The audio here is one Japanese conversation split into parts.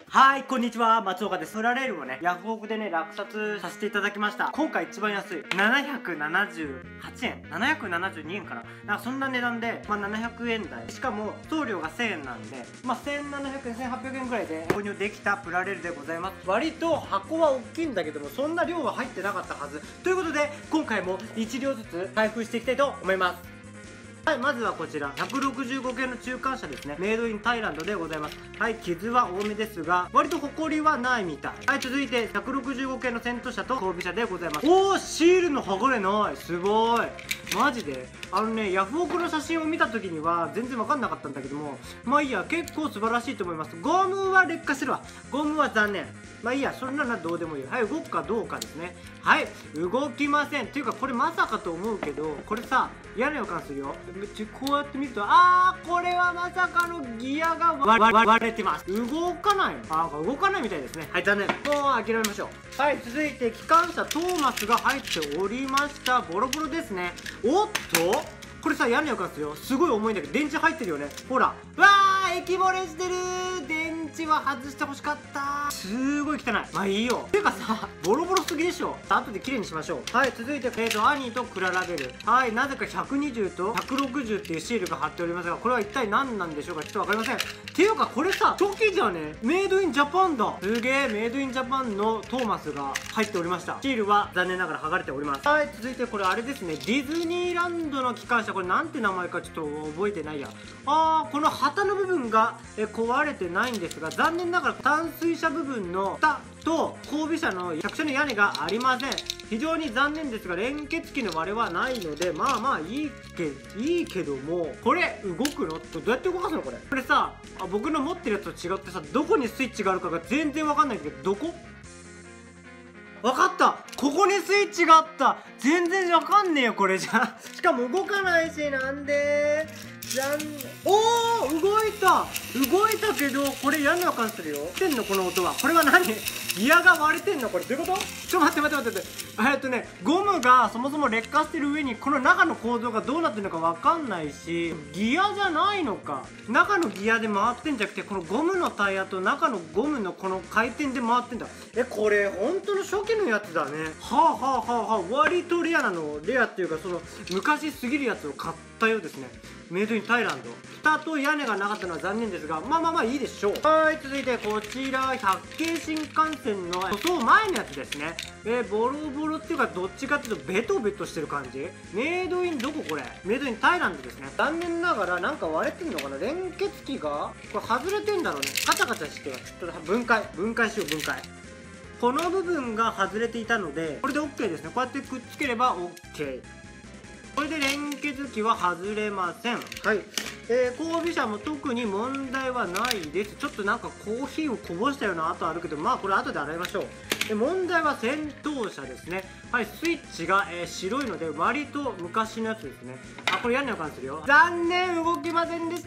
はい、こんにちは、松岡です。プラレールをね、ヤフオクでね、落札させていただきました。今回一番安い、778円、772円かな。なんかそんな値段で、700円台。しかも、送料が1000円なんで、1700円、1800円くらいで購入できたプラレールでございます。割と箱は大きいんだけども、そんな量は入ってなかったはず。ということで、今回も1両ずつ開封していきたいと思います。はい、まずはこちら165系の中間車ですね。メイドインタイランドでございます。はい、傷は多めですが割とホコリはないみたい。はい、続いて165系の戦闘車と装備車でございます。おー、シールの剥がれない。すごい、マジでヤフオクの写真を見た時には全然分かんなかったんだけども、まあいいや、結構素晴らしいと思います。ゴムは劣化してるわ。ゴムは残念。まあいいや、そんなのはどうでもいい。はい、動くかどうかですね。はい、動きません。っていうかこれまさかと思うけど、これさ、嫌な予感するよ。こうやって見ると、これはまさかのギアが割れてます。動かないの。動かないみたいですね。はい、残念。もう諦めましょう。はい、続いて機関車トーマスが入っておりました。ボロボロですね。おっと、これさ、嫌な予感するよ。すごい重いんだけど電池入ってるよね。ほら、わー、液漏れしてる。電池は外してほしかった。すごい汚い。まあいいよ。てかさ、ボロボロすぎでしょ。後で綺麗にしましょう。はい、続いて兄とクララベル。はい、なぜか120と160っていうシールが貼っておりますが、これは一体何なんでしょうか。ちょっとわかりません。っていうかこれさ、初期じゃね、メイドインジャパンだ。すげえ、メイドインジャパンのトーマスが入っておりました。シールは残念ながら剥がれております。はい、続いてこれあれですね、ディズニーランドの機関車。これなんて名前かちょっと覚えてないや。この旗の部分が壊れてないんですが、残念ながら淡水車部分の蓋と後備車の客車の屋根がありません。非常に残念ですが、連結機の割れはないので、まあまあいいけども、これ動くのどうやって動かすのこれ。これさ、僕の持ってるやつと違ってさ、どこにスイッチがあるかが全然わかんないけど、どこ？わかった、ここにスイッチがあった。全然わかんねえよこれじゃ。しかも動かないし、なんで残念。おー、動いたけど、これ嫌な予感するよ。してんのこの音は。これは何？ギアが割れてんのこれ。どういうこと？ちょ待ってゴムがそもそも劣化してる上に、この中の構造がどうなってるのかわかんないし、ギアじゃないのか。中のギアで回ってんじゃなくて、このゴムのタイヤと中のゴムのこの回転で回ってんだ。これ本当の初期のやつだね。割とレアなの。レアっていうか、その昔すぎるやつを買ったようですね。メイドインタイランド。蓋と屋根がなかったのは残念ですが、まあいいでしょう。はい、続いてこちら100系新幹線の塗装前のやつですね。ボロボロっていうか、どっちかっていうとベトベトしてる感じ。メイドインどここれ？メイドインタイランドですね。残念ながらなんか割れてんのかな。連結機がこれ外れてんだろうね。カチャカチャしてる。ちょっと分解しよう。分解。この部分が外れていたので、これで OK ですね。こうやってくっつければ OK。これで連結機は外れません。はい、後備車も特に問題はないです。ちょっとなんかコーヒーをこぼしたような跡あるけど、まあこれ後で洗いましょう。問題は先頭車ですね。はい、スイッチが、白いので割と昔のやつですね。これ嫌な予感するよ。残念、動きませんでした。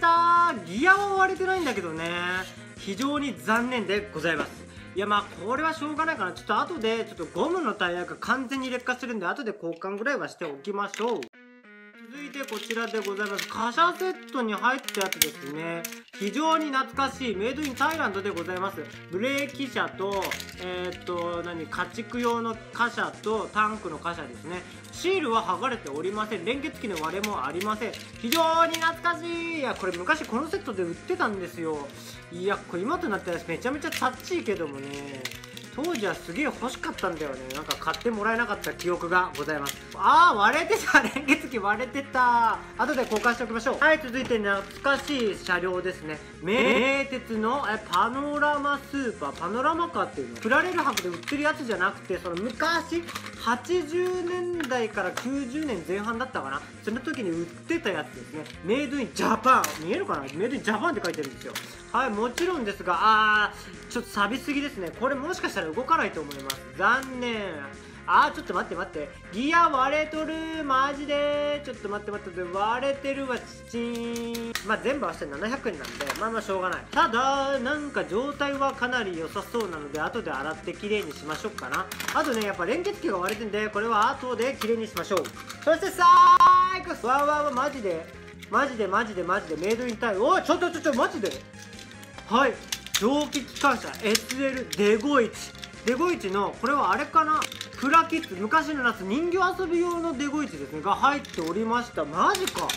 ギアは割れてないんだけどね、非常に残念でございます。いや、まあこれはしょうがないかな。ちょっと後でゴムのタイヤが完全に劣化してるんで、後で交換ぐらいはしておきましょう。続いてこちらでございます。貨車セットに入ったやつですね。非常に懐かしいメイドインタイランドでございます。ブレーキ車と家畜用の貨車とタンクの貨車ですね。シールは剥がれておりません。連結機の割れもありません。非常に懐かしい。いや、これ昔このセットで売ってたんですよ。いや、これ今となってはめちゃめちゃタッチいけどもね、当時はすげえ欲しかったんだよね。なんか買ってもらえなかった記憶がございます。割れてた。連結機割れてた。後で交換しておきましょう。はい、続いて懐かしい車両ですね。名鉄のパノラマスーパー。パノラマカーっていうの、プラレール博で売ってるやつじゃなくて、その昔80年代から90年前半だったかな、その時に売ってたやつですね。メイドインジャパン。見えるかな。メイドインジャパンって書いてるんですよ。はい、もちろんですが、ちょっと錆びすぎですね。これもしかしたら動かないと思います。残念。ちょっと待って。ギア割れとる。マジで。ちょっと待って。割れてるわ、チチン。まあ全部合わせて700円なんで、まあしょうがない。ただ、なんか状態はかなり良さそうなので、後で洗って綺麗にしましょうかな。あとね、やっぱ連結機が割れてんで、これは後で綺麗にしましょう。そして最後、マジで。マジでメイドインタイル。ちょ、マジで。はい。 蒸気機関車 SL デゴイチ。デゴイチのこれはあれかな、プラキッズ、昔の夏人形遊び用のデゴイチですねが入っておりました。マジか。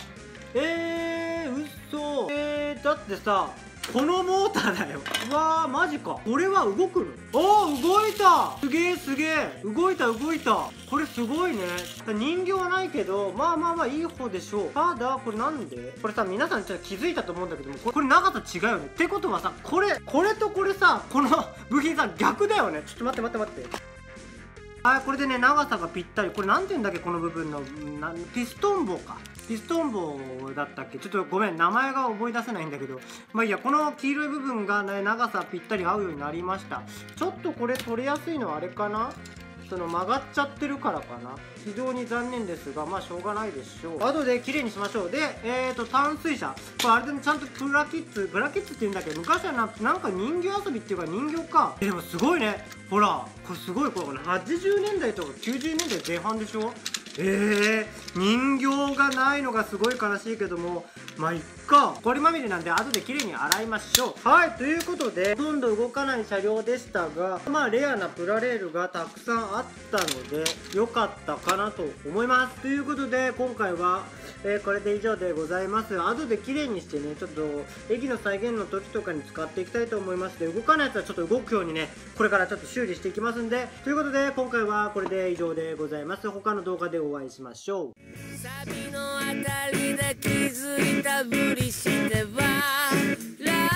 嘘。だってさ、このモーターだよ。うわー、マジか。これは動くの？動いた。すげえすげえ。動いた。これすごいね。人形はないけど、まあいい方でしょう。ただ、これなんでこれさ、皆さんちょっと気づいたと思うんだけども、これ長さ違うよね。ってことはさ、これとこれさ、この部品さ、逆だよね。ちょっと待って。はい、これでね、長さがぴったり。これなんて言うんだっけ、この部分の。ピストン棒か。ピストン棒だったっけ、ちょっとごめん、名前が思い出せないんだけど、まあいいや、この黄色い部分がね、長さぴったり合うようになりました。ちょっとこれ取れやすいのはあれかな、その曲がっちゃってるからかな。非常に残念ですが、まあしょうがないでしょう。後で綺麗にしましょう。で、淡水車。これあれでもちゃんとプラキッズって言うんだけど、昔はなんか人形遊びっていうか人形か。でもすごいね。ほら、これすごい、これ80年代とか90年代前半でしょ。人形がないのがすごい悲しいけども、まあいっか。埃まみれなんで後で綺麗に洗いましょう。はい、ということで、ほとんど動かない車両でしたが、まあレアなプラレールがたくさんあったので、良かったかなと思います。ということで、今回は、これで以上でございます。後で綺麗にしてね、ちょっと駅の再現の時とかに使っていきたいと思いますので、動かないやつはちょっと動くようにね、これからちょっと修理していきますんで、ということで、今回はこれで以上でございます。他の動画でお会いしましょう。 サビのあたりで気づいたふりしては